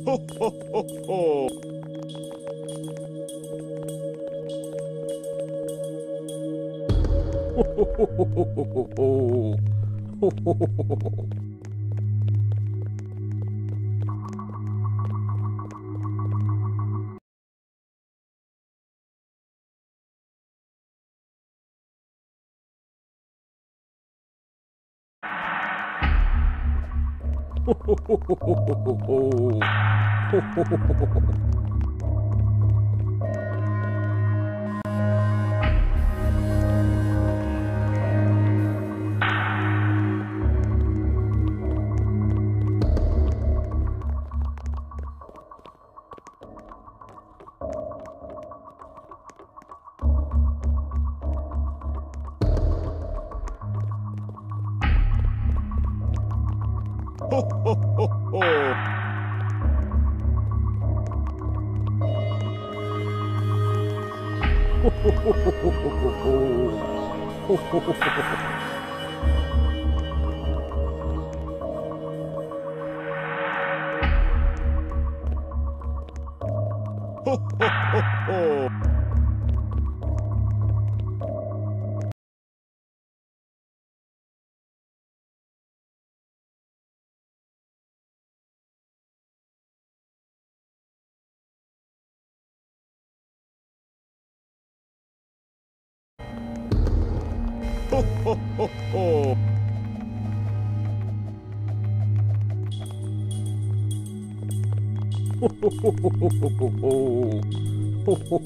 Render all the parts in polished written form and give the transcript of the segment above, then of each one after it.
Ho ho ho ho! Ho ho ho ho ho ho ho ho! Ho ho ho ho ho ho! Ho ho ho ho ho ho ho ho! Ho ho ho ho ho ho! Ho ho ho ho! Ho ho ho ho ho ho ho ho! Ho ho ho ho ho ho! Ho ho ho ho! Ho ho ho ho! Ho ho ho ho ho ho ho! Ho ho!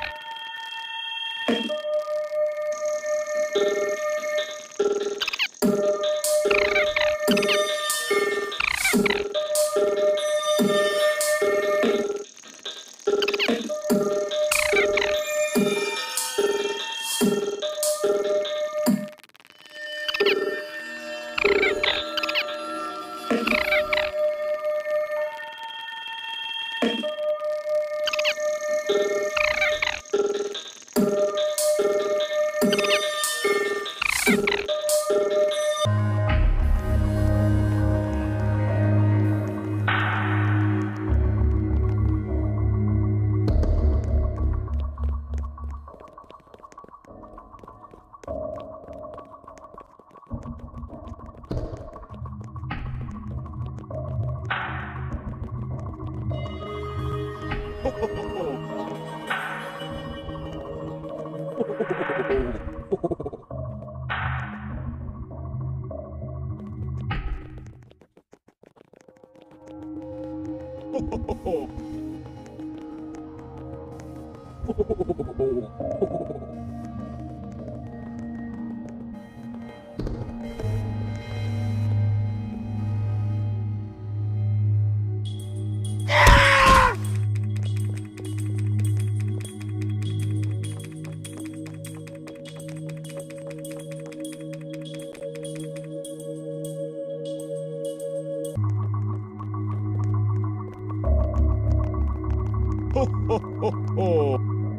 Ho ho ho ho!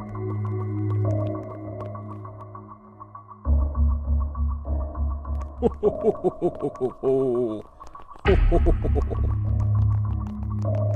Ho ho ho ho ho ho ho! Ho ho ho ho ho ho!